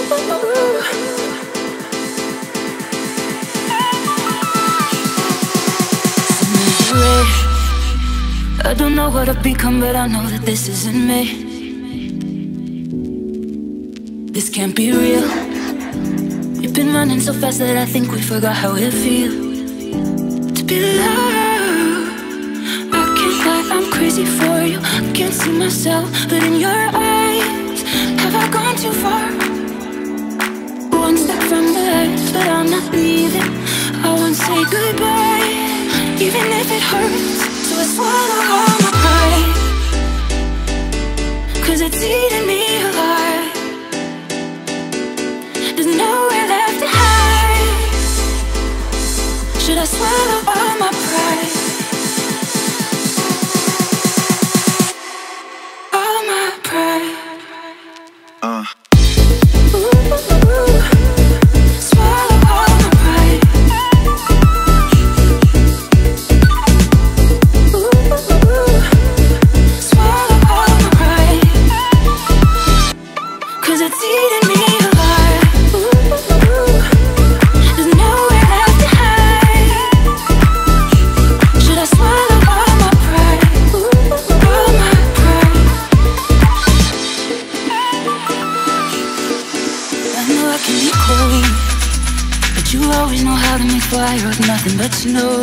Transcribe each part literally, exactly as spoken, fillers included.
I don't know what I've become, but I know that this isn't me. This can't be real. We've been running so fast that I think we forgot how it feels to be loved. I can't lie, I'm crazy for you. I can't see myself, but in your eyes, have I gone too far? One step from the edge, but I'm not leaving. I won't say goodbye, even if it hurts. So I swallow all my pride, 'cause it's eating me alive. There's nowhere left to hide. Should I swallow all my pride? All my pride. Uh. But you always know how to make fire of nothing but snow.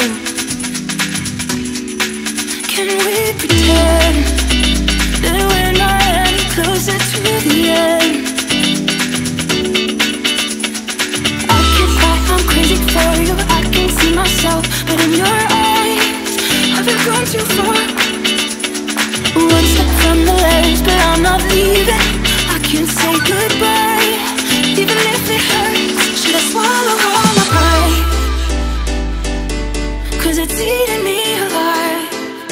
Can we pretend that we're not any closer to the end? I can't lie, I'm crazy for you. I can see myself, but in your eyes, have I gone too far? One step from the ledge, but I'm not leaving. I can't say goodbye, even if it hurts. Should I swallow all my pride? 'Cause it's eating me alive.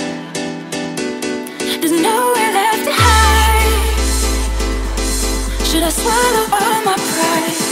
There's nowhere left to hide. Should I swallow all my pride?